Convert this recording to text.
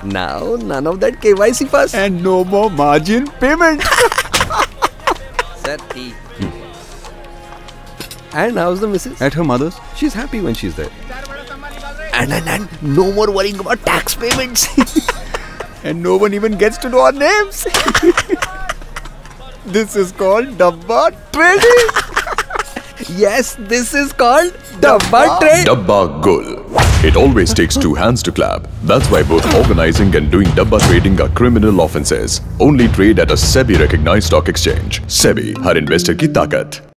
Now, none of that KYC fuss. And no more margin payment. Sir, tea. And how's the missus? At her mother's. She's happy when she's there. And no more worrying about tax payments. And no one even gets to know our names. This is called Dabba trading. Yes, this is called Dabba trade. Dabba Gul. It always takes two hands to clap. That's why both organizing and doing Dabba trading are criminal offences. Only trade at a SEBI recognized stock exchange. SEBI, her investor की ताकत.